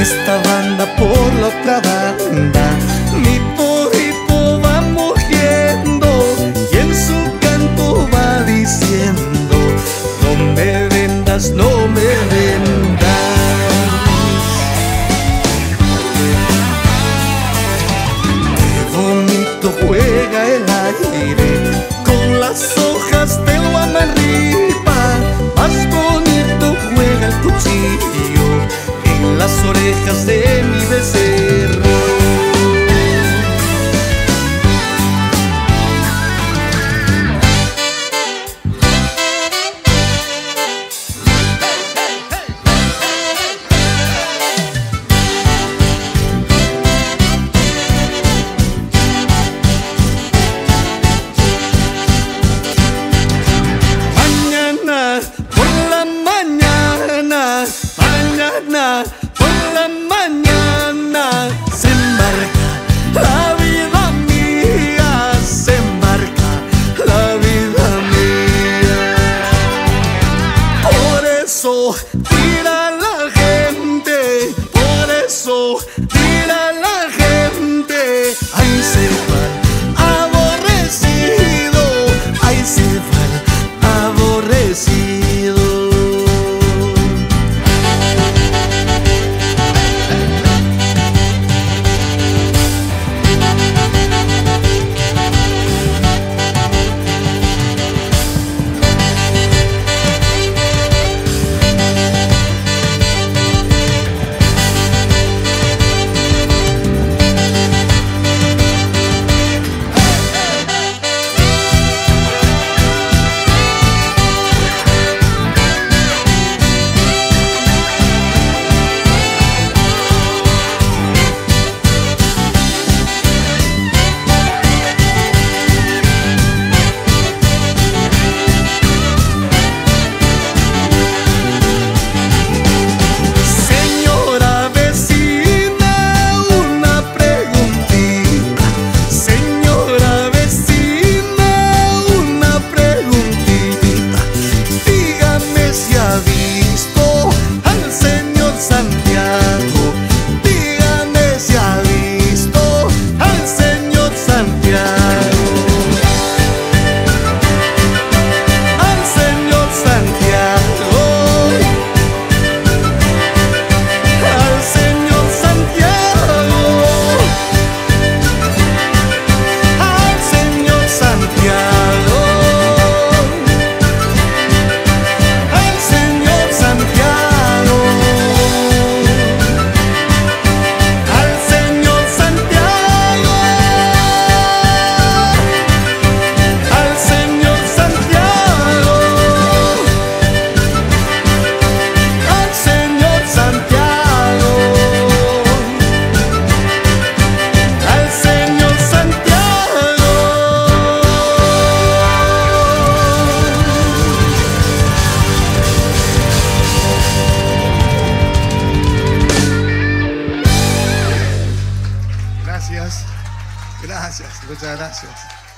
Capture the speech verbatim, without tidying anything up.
esta banda por la otra banda. Mi porrito va mugiendo y en su canto va diciendo: no me vendas, no me vendas. Qué bonito juega el aire con las hojas del guamanripa. Más bonito juega el cuchillo en las orejas de mi becerro. Mañana por la mañana se embarca la vida mía, se embarca la vida mía. Por eso tira la gente, por eso tira la gente. Ahí se va aborrecido, ahí se va aborrecido. Gracias, gracias, muchas gracias.